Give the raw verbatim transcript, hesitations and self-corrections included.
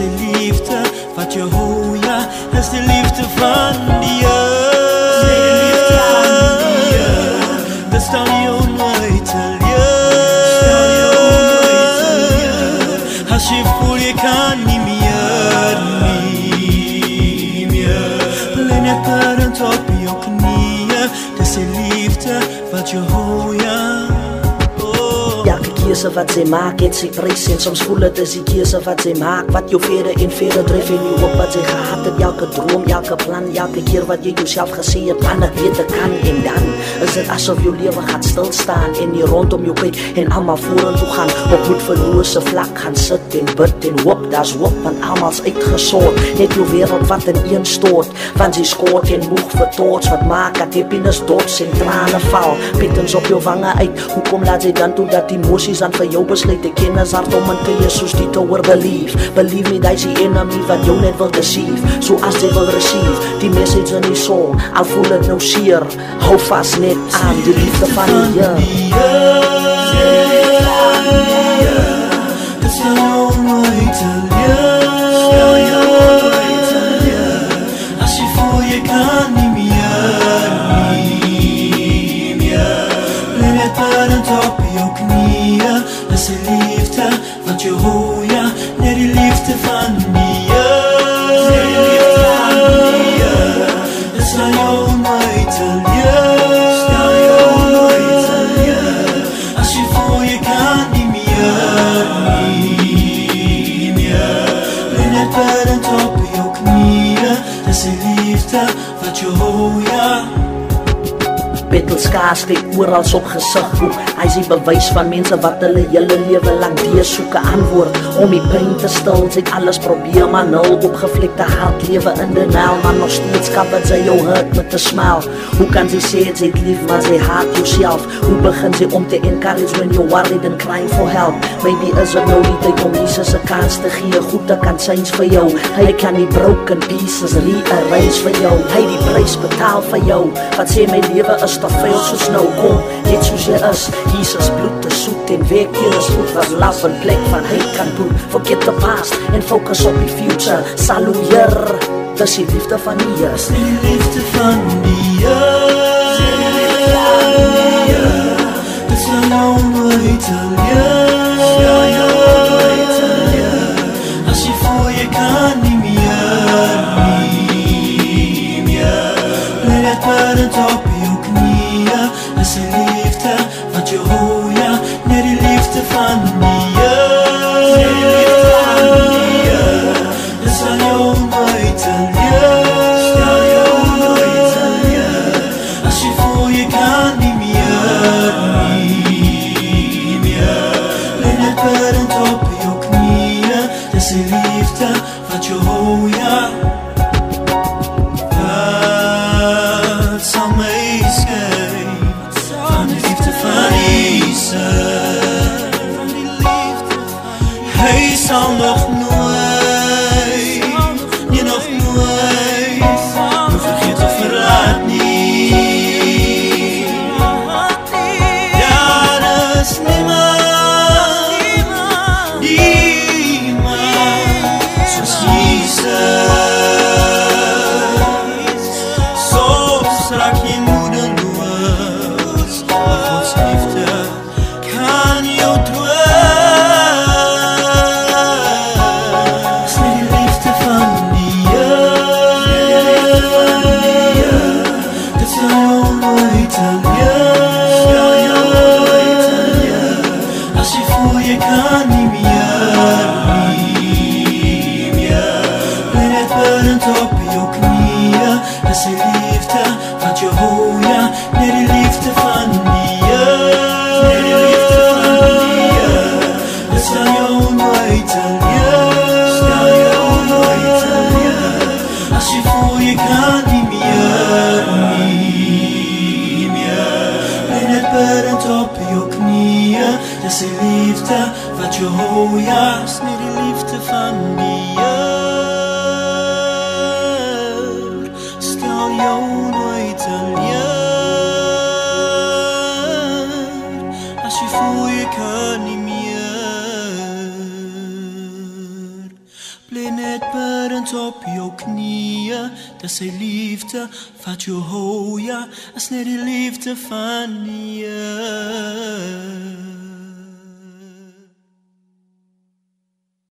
Dis die liefde wat jou hou, ja. Dis die liefde van die Heer. Dis stel jou nooit teleur. As jy voel jy kan nie meer, nie meer. Bly net bidend op jou knieë. Dis die liefde wat jou hou, ja. Elke keuse wat sy maak het sy prijs en soms voel het is die keuse wat sy maak wat jou verder en verder drijf en nie op wat sy gehad het. Elke droom, elke plan, elke keer wat jy jouself gesê het van het weet ek kan en dan is het asof jou leven gaat stilstaan en nie rondom jou kyk en allemaal vorentoe gaan op moedverloose vlak gaan sit en bid en hoop, da's hoop want allemaal's uitgesoord net jou wereld wat in een stoot van sy skoot en moeg vertoorts wat maak dat happiness dots en trane val pittens op jou wange uit, hoekom laat sy dan toe dat die emoties aan vir jou besluit ek ken is hard om in te is soos die tower believe believe me dat is die enemy wat jou net wil deceive so as jy wil receive die message in die song al voel het nou seer hou vast net aan die liefde van die Heer dit sal jou nooit teleur as jy voel jy kan nie meer nie meer bly net bidend op jou knieë dis die liefde wat jou hou, ja net die liefde van die Heer dit sal jou nooit teleur stel jou nooit teleur as jy voel jy kan nie meer nie meer bly net bidend op jou knieë dis die liefde wat jou hou, ja Bettelskaars kyk orals op gesigboek Hy is die bewys van mense wat hulle hele lewe lang die soeke antwoord om die pyn te stil, sy het alles probeer maar nul opgevlekte hart lewe in denial maar nog steeds kabbert sy jou hurt met 'n smile hoe kan sy sê sy het lief maar sy haat jouself hoe begin sy om te encourage when you're worried and crying for help maybe is it nou die tyd om Jesus 'n kans te gee goed te kan syns vir jou hy kan die broken pieces rearrange vir jou hy die prys betaal vir jou wat sê my lewe is te veel soos nou kom net soos jy is Jesus bloed te soet en weg hier is goed wat love en plek van hy kan doen forget the past and focus on the future saluier dis die liefde van die Heer dis die liefde van die Heer dis sal jou nooit teleur as jy voel jy kan nie meer nie meer bly net bidend op jou knieë dis die liefde wat jou hou, ja net die liefde van die Heer dit sal jou nooit teleur stel jou nooit teleur as jy voel jy kan nie meer nie meer bly net bidend op jou knieë dis die liefde wat jou hou, ja wat sal my skei van die liefde van Jesus hy sal nog nooit nie nog nooit jou vergeet of verlaat nie ja, dis niemand niemand soos Jesus soms raak jy moedeloos maar Gods liefde kan jou troos dis nie die liefde van die Heer dit sal jou nooit teleur as jy voel jy kan nie meer nie meer bly net bidend op jou knieë dis die liefde wat jou hou, ja net die liefde van die Heer dit sal jou nooit teleur stel jou nooit teleur as jy voel jy kan nie meer nie meer bly net bidend op jou knieë dis die liefde wat jou hou, ja is nie die liefde van die Heer stel jou nooit teleur as jy voel jy kan nie meer bly nia dat sy liefde vat jou hou ja as net die liefde van nie